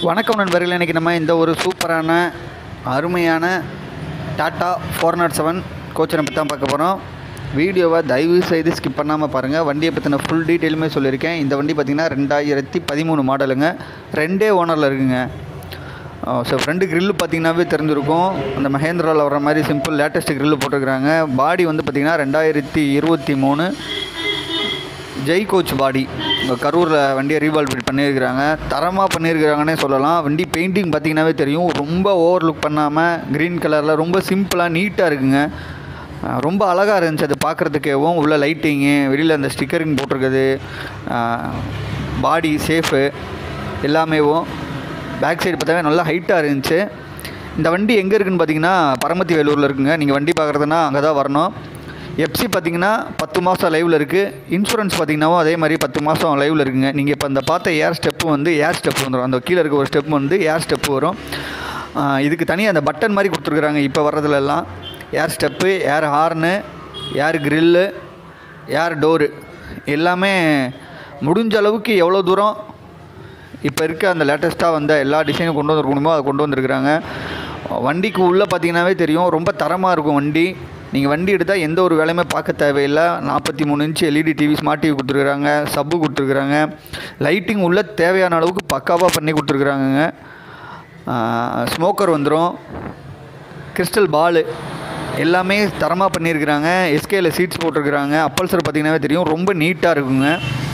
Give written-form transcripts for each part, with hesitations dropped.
வணக்கம் நண்பர்களே, இன்றைக்கி நம்ம இந்த ஒரு சூப்பரான அருமையான டாட்டா 407 கோச்சனை பற்றி தான் பார்க்க போகிறோம். வீடியோவை தயவு செய்து ஸ்கிப் பண்ணாமல் பாருங்கள். வண்டியை பற்றின ஃபுல் டீட்டெயிலுமே சொல்லியிருக்கேன். இந்த வண்டி பார்த்திங்கன்னா 2013 மாடலுங்க. 2 ஓனரில் இருக்குங்க. ஸோ ஃப்ரெண்டு கிரில்லு பார்த்திங்கனாவே தெரிஞ்சிருக்கும். அந்த மஹேந்திராவில் வர மாதிரி சிம்பிள் லேட்டஸ்ட்டு கிரில்லு போட்டிருக்கிறாங்க. பாடி வந்து பார்த்திங்கன்னா 2023 ஜெய் கோச் பாடி. கரூரில் வண்டியை ரீவால்வேட் பண்ணியிருக்கிறாங்க. தரமாக பண்ணியிருக்கிறாங்கன்னே சொல்லலாம். வண்டி பெயிண்டிங் பார்த்திங்கனாவே தெரியும். ரொம்ப ஓவர் லுக் பண்ணாமல் க்ரீன் கலரில் ரொம்ப சிம்பிளாக நீட்டாக இருக்குங்க. ரொம்ப அழகாக இருந்துச்சு அது பார்க்குறதுக்கேவும். உள்ள லைட்டிங்கு, வெளியில் அந்த ஸ்டிக்கரிங் போட்டிருக்குது, பாடி சேஃபு எல்லாமேவும். பேக் சைடு பார்த்தாவே நல்லா ஹைட்டாக இருந்துச்சு. இந்த வண்டி எங்கே இருக்குதுன்னு பார்த்தீங்கன்னா பரமத்தி வேலூரில் இருக்குங்க. நீங்கள் வண்டி பார்க்குறதுனா அங்கே தான் வரணும். எஃப்சி பார்த்திங்கன்னா 10 மாதம் லைவில் இருக்குது. இன்சூரன்ஸ் பார்த்திங்கனாவும் அதே மாதிரி 10 மாதம் லைவில் இருக்குங்க. நீங்கள் இப்போ இந்த பார்த்த ஏர் ஸ்டெப்பு வந்துடும். அந்த கீழே இருக்க ஒரு ஸ்டெப் வந்து ஏர் ஸ்டெப்பு வரும். இதுக்கு தனியாக அந்த பட்டன் மாதிரி கொடுத்துருக்குறாங்க. இப்போ வர்றதுலலாம் air step, air horn, air grill, air door எல்லாமே முடிஞ்ச அளவுக்கு எவ்வளோ தூரம் இப்போ இருக்க அந்த லேட்டஸ்ட்டாக வந்த எல்லா டிசைனும் கொண்டு வந்துருக்கணுமோ அதை கொண்டு வந்திருக்கிறாங்க. வண்டிக்கு உள்ளே பார்த்திங்கனாவே தெரியும். ரொம்ப தரமாக இருக்கும் வண்டி. நீங்கள் வண்டி எடுத்தால் எந்த ஒரு வேலையுமே பார்க்க தேவையில்லை. 43 inch LED TV, smart TV கொடுத்துருக்குறாங்க. சப்பு கொடுத்துருக்குறாங்க. லைட்டிங் உள்ள தேவையான அளவுக்கு பக்காவாக பண்ணி கொடுத்துருக்குறாங்கங்க. ஸ்மோக்கர் வந்துடும். கிறிஸ்டல் பாலு எல்லாமே தரமாக பண்ணியிருக்கிறாங்க. எஸ்கேயில் சீட்ஸ் போட்டிருக்கிறாங்க. அப்பல்சர் பார்த்திங்கனாவே தெரியும். ரொம்ப நீட்டாக இருக்குங்க.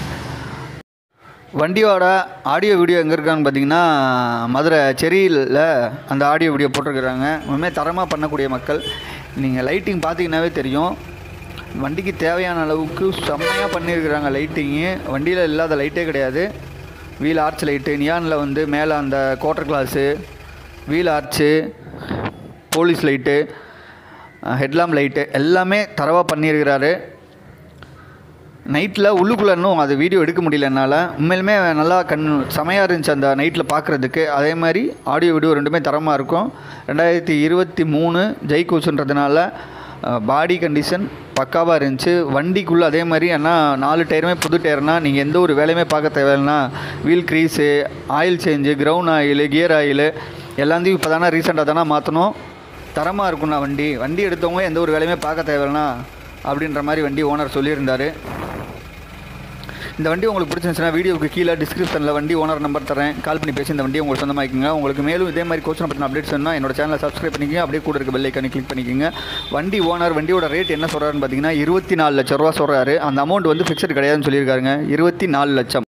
வண்டியோட ஆடியோ வீடியோ எங்கே இருக்கான்னு பார்த்தீங்கன்னா மதுரை செரியில் அந்த ஆடியோ வீடியோ போட்டிருக்கிறாங்க. உண்மையாக தரமாக பண்ணக்கூடிய மக்கள். நீங்கள் லைட்டிங் பார்த்தீங்கன்னாவே தெரியும். வண்டிக்கு தேவையான அளவுக்கு செம்மையாக பண்ணியிருக்கிறாங்க. லைட்டிங்கு வண்டியில் இல்லாத லைட்டே கிடையாது. வீல் ஆர்ச் லைட்டு, நியானில் வந்து மேலே அந்த quarter glass, wheel arch, police light, headlamp light எல்லாமே தரவாக பண்ணியிருக்கிறாரு. நைட்டில் உள்ளுக்குள்ளே இன்னும் அது வீடியோ எடுக்க முடியல என்னால். உண்மையிலுமே நல்லா செமையாக இருந்துச்சு அந்த நைட்டில் பார்க்குறதுக்கு. அதே மாதிரி ஆடியோ வீடியோ ரெண்டுமே தரமாக இருக்கும். 2023 ஜெய் கோச்சுன்றதுனால பாடி கண்டிஷன் பக்காவாக இருந்துச்சு. வண்டிக்குள்ளே அதே மாதிரி ஆனால் 4 டயருமே புது டயர்னால் நீங்கள் எந்த ஒரு வேலையுமே பார்க்க தேவையில்லைனா wheel grease, oil change, ground oil, gear oil எல்லாத்தையும் இப்போ தானே ரீசெண்டாக தானே மாற்றணும். தரமாக இருக்குண்ணா வண்டி எடுத்தவங்க எந்த ஒரு வேலையுமே பார்க்க தேவையில்லைனா அப்படின்ற மாதிரி வண்டி ஓனர் சொல்லியிருந்தார். இந்த வண்டி உங்களுக்கு பிடிச்சிருந்துச்சுன்னா வீடியோவுக்கு கீழே டிஸ்கிரிப்ஷனில் வண்டி ஓனர் நம்பர் தரேன். கால் பண்ணி பேசி இந்த வண்டியை உங்களுக்கு சொந்தமாக்கிங்க. உங்களுக்கு மேலும் இதே மாதிரி கோச்சனை பற்றின அப்டேட்ஸ் வேணும்னா என்னோட சேனலை சப்ஸ்கிரைப் பண்ணிக்கங்க. அப்படியே கூட இருக்க பெல் ஐக்கானை கிளிக் பண்ணிக்கோங்க. வண்டி ஓனர் வண்டியோட ரேட் என்ன சொல்கிறாருன்னு பார்த்தீங்கன்னா 24 லட்சம் ரூபா சொல்கிறாரு. அந்த அமௌண்ட் வந்து ஃபிக்ஸட் கிடையாதுன்னு சொல்லியிருக்காருங்க. 24 லட்சம்.